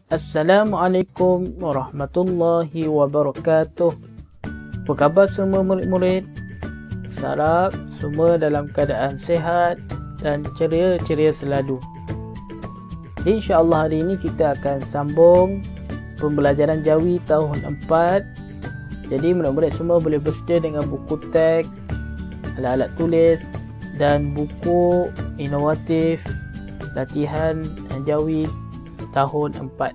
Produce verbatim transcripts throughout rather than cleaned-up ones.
Assalamualaikum warahmatullahi wabarakatuh. Apa khabar semua murid-murid? Harap semua dalam keadaan sehat dan ceria-ceria selalu. InsyaAllah hari ini kita akan sambung pembelajaran Jawi tahun empat. Jadi murid-murid semua boleh bersedia dengan buku teks, alat-alat tulis dan buku inovatif latihan Jawi tahun empat.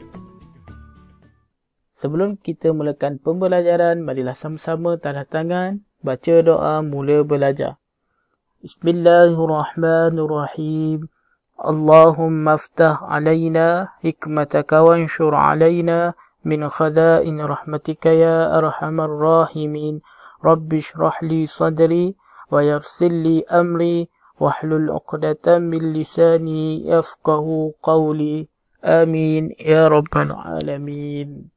Sebelum kita mulakan pembelajaran, marilah sama-sama tanda tangan, baca doa mula belajar. Bismillahirrahmanirrahim. Allahumma aftah alayna hikmataka wanshur alayna min khadain rahmatika ya arhamar rahimin. Rabbi shrah li sadri wa yassir li amri wahlul 'uqdatam min lisani yafqahu qawli. Amin ya rabbal alamin.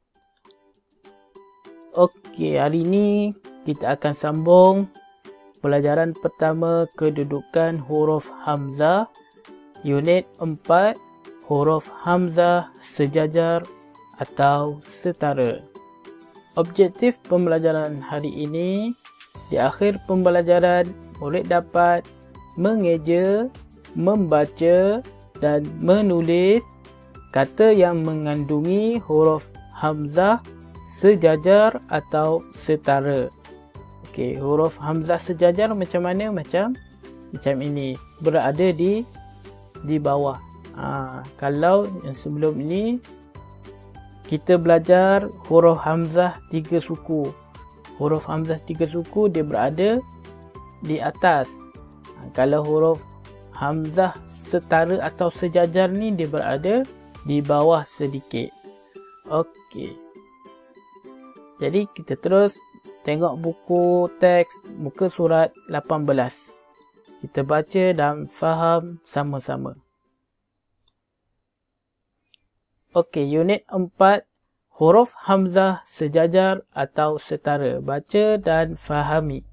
Okey, hari ini kita akan sambung pelajaran pertama kedudukan huruf hamzah unit empat, huruf hamzah sejajar atau setara. Objektif pembelajaran hari ini, di akhir pembelajaran murid dapat mengeja, membaca dan menulis kata yang mengandungi huruf hamzah sejajar atau setara. Okey, huruf hamzah sejajar macam mana? Macam macam ini, berada di di bawah. Ha, kalau yang sebelum ini kita belajar huruf hamzah tiga suku. Huruf hamzah tiga suku dia berada di atas. Ha, kalau huruf hamzah setara atau sejajar ni dia berada di bawah sedikit. Okey. Jadi kita terus tengok buku teks muka surat lapan belas. Kita baca dan faham sama-sama. Okey, unit empat, huruf hamzah sejajar atau setara. Baca dan fahami.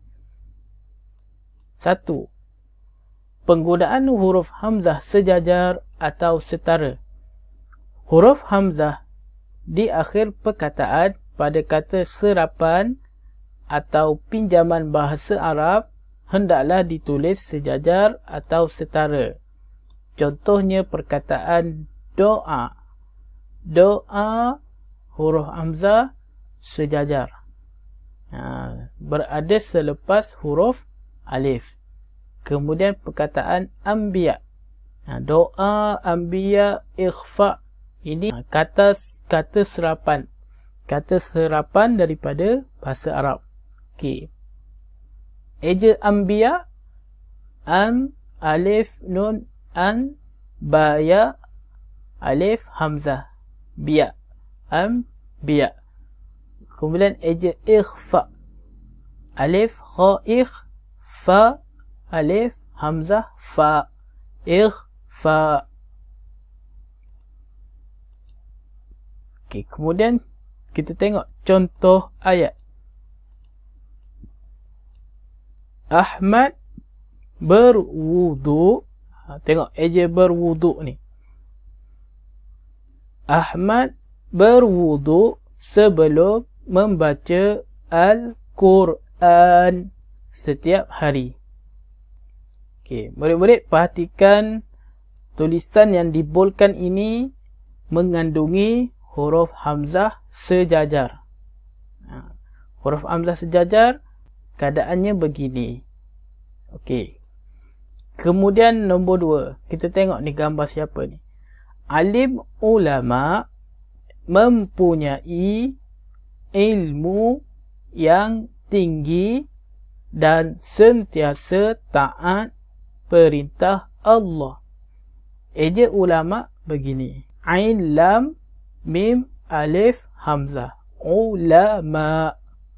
satu. Penggunaan huruf hamzah sejajar atau setara. Huruf hamzah di akhir perkataan pada kata serapan atau pinjaman bahasa Arab hendaklah ditulis sejajar atau setara. Contohnya perkataan doa. Doa, huruf hamzah sejajar. Ha, berada selepas huruf alif. Kemudian perkataan anbiya. Ha, doa, anbiya, ikhfa. Ini kata kata serapan. Kata serapan daripada bahasa Arab. Okey. Eja anbiya, am, alif, nun, an, ba, ya, alif, hamzah, biya, am, biya. Kemudian eja ikhfa, alif, kha, ikh, fa, alif, hamzah, fa, ikhfa. Okey, kemudian kita tengok contoh ayat. Ahmad berwudu. Ha, tengok eja berwudu ni. Ahmad berwudu sebelum membaca Al-Quran setiap hari. Okey, murid-murid perhatikan tulisan yang dibolkan ini mengandungi huruf hamzah sejajar. Ha, huruf hamzah sejajar keadaannya begini. Okey. Kemudian nombor dua, kita tengok ni gambar siapa ni. Alim ulama mempunyai ilmu yang tinggi dan sentiasa taat perintah Allah. Eja ulama begini. Ain lam mim alif hamzah. Ulama.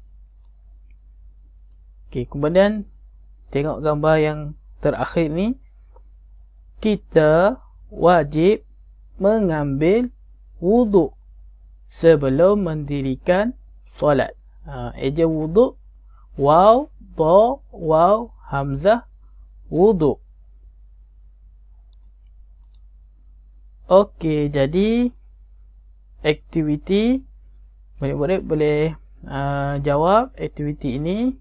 Okey, kemudian tengok gambar yang terakhir ni. Kita wajib mengambil wuduk sebelum mendirikan solat. Ha, eja wuduk, waw, ta, waw, hamzah, wuduk. Okey, jadi aktiviti. Murid-murid boleh uh, jawab aktiviti ini.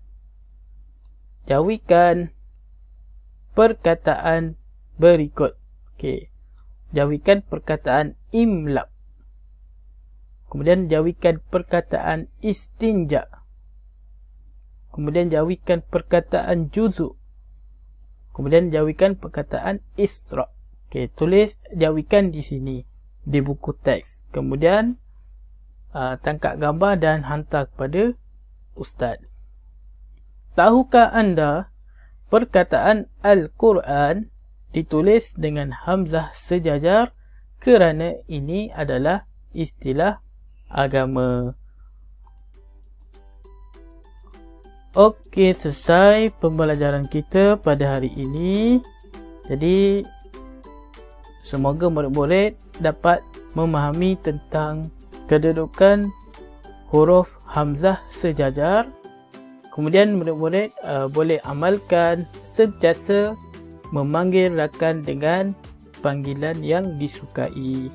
Jawikan perkataan berikut. Okey. Jawikan perkataan imla. Kemudian jawikan perkataan istinja. Kemudian jawikan perkataan juzu. Kemudian jawikan perkataan isra. Okey, tulis jawikan di sini di buku teks. Kemudian uh, tangkap gambar dan hantar kepada ustaz. Tahukah anda perkataan Al-Quran ditulis dengan hamzah sejajar kerana ini adalah istilah agama. Okey, selesai pembelajaran kita pada hari ini. Jadi semoga murid-murid dapat memahami tentang kedudukan huruf hamzah sejajar. Kemudian murid-murid uh, boleh amalkan sentiasa memanggil rakan dengan panggilan yang disukai.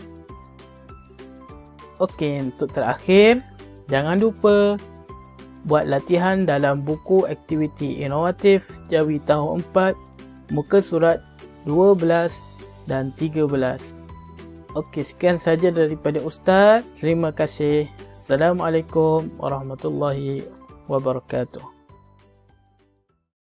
Okey, untuk terakhir, jangan lupa buat latihan dalam buku aktiviti inovatif Jawi tahun empat, muka surat dua belas dan tiga belas. Okey, sekian saja daripada Ustaz. Terima kasih. Assalamualaikum warahmatullahi wabarakatuh.